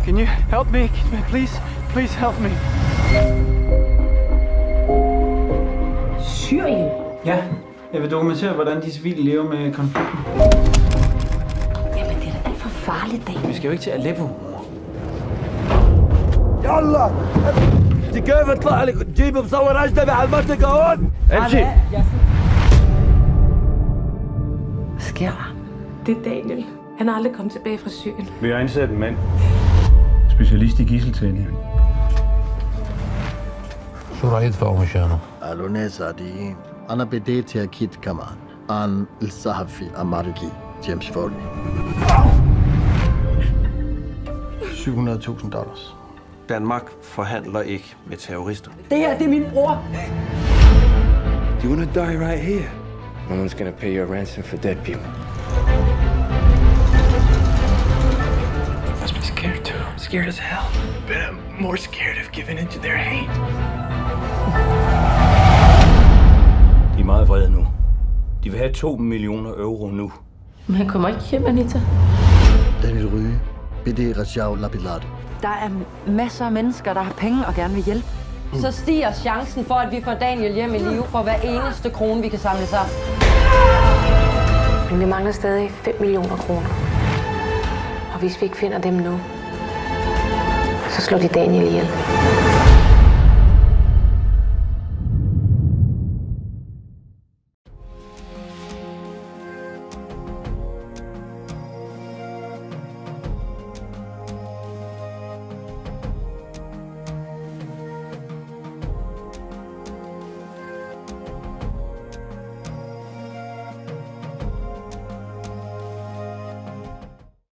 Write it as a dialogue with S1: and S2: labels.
S1: Can you help me? Please help me.
S2: Syrien?
S3: Ja, jeg vil dokumentere, hvordan de civile lever med konflikten.
S2: Jamen, det er da alt for farligt, dag.
S3: Vi skal jo ikke til Aleppo.
S4: يلا انت كيف اطلع لك تجيب مصور اجنبي على المنطقه هون امشي.
S2: Hvad sker der?
S5: Det er Daniel. Han er aldrig kommet tilbage fra Syrien.
S6: Vi har indsat en mand. Specialist i gidseltagning.
S7: شو راح يدفعوا مشانه؟
S8: قالوا ناس عاديين. أنا بديت أكيد كمان عن الصحفي الأمريكي جيمس فورلي. $700,000.
S9: Danmark forhandler ikke med terrorister.
S2: Det her, det er min bror.
S9: You wanna die right here?
S7: No one's gonna pay your ransom for dead people.
S1: You must be scared too. I'm scared as hell. But I'm more scared of giving into their hate.
S6: De er meget vrede nu. De vil have 2 millioner euro nu.
S5: Men han kommer ikke hjem, Anita.
S8: Daniel Rye, BD Rajao Lapilado.
S2: Der er masser af mennesker, der har penge og gerne vil hjælpe. Så stiger chancen for, at vi får Daniel hjem i live for hver eneste krone, vi kan samle sammen.
S5: Men vi mangler stadig 5 millioner kroner. Og hvis vi ikke finder dem nu, så slår de Daniel ihjel.